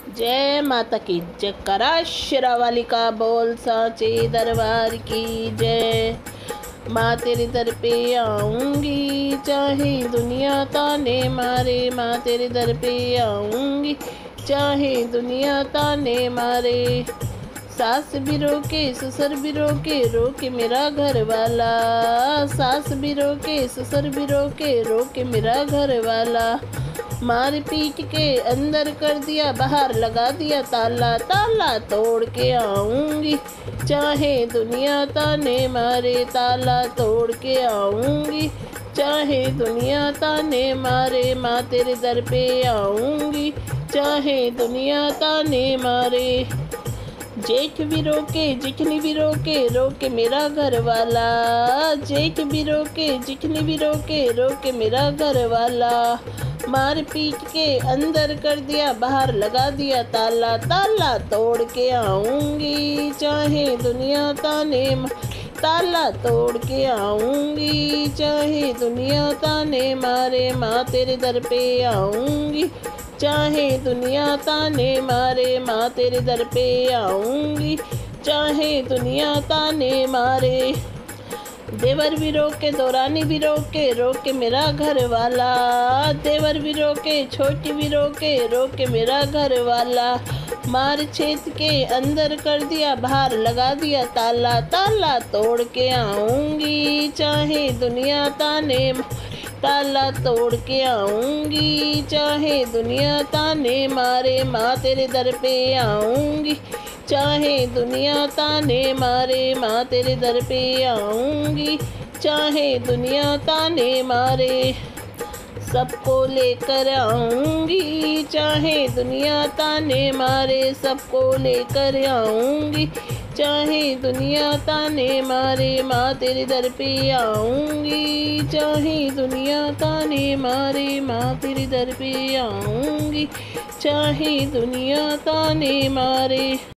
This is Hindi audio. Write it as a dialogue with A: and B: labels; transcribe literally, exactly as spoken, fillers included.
A: जय माता की जय करा शेरावाली का बोल साचे दरबार की जय। माँ तेरे दर पे आऊँगी चाहे दुनिया ताने मारे, माँ तेरे दर पे आऊँगी चाहे दुनिया ताने मारे। सास भी रोके ससुर भी रोके रोके मेरा घर वाला, सास भी रोके ससुर भी रोके रोके मेरा घर वाला। मार पीट के अंदर कर दिया बाहर लगा दिया ताला, ताला तोड़ के आऊँगी चाहे दुनिया ताने मारे, ताला तोड़ के आऊँगी चाहे दुनिया ताने मारे। माँ तेरे दर पे आऊँगी चाहे दुनिया ताने मारे। जेठ भी रोके जिठनी भी रोके रोके मेरा घर वाला, जेठ भी रोके जिठनी भी रोके रोके मेरा घर वाला। मार पीट के अंदर कर दिया बाहर लगा दिया ताला, ताला तोड़ के आऊँगी चाहे दुनिया ताने, ताला तोड़ के आऊँगी चाहे दुनिया ताने मारे। माँ तेरे दर पे आऊँगी चाहे दुनिया ताने मारे, माँ तेरे दर पे आऊँगी चाहे दुनिया ताने मारे। देवर भी रोके दौरानी भी रोके रोके मेरा घर वाला, देवर भी रोके छोटी भी रोके रोके मेरा घर वाला। मार छेद के अंदर कर दिया बाहर लगा दिया ताला, ताला तोड़ के आऊँगी चाहे दुनिया ताने, ताला तोड़ के आऊँगी चाहे दुनिया ताने मारे। माँ तेरे दर पे आऊँगी चाहे दुनिया ताने मारे, माँ तेरे दर पे आऊँगी चाहे दुनिया ताने मारे। सबको लेकर आऊँगी चाहे दुनिया ताने मारे, सबको लेकर आऊँगी चाहे दुनिया ताने मारे। माँ तेरे दर पे आऊँगी चाहे दुनिया ताने मारे, माँ तेरे दर पे आऊँगी चाहे दुनिया ताने मारे।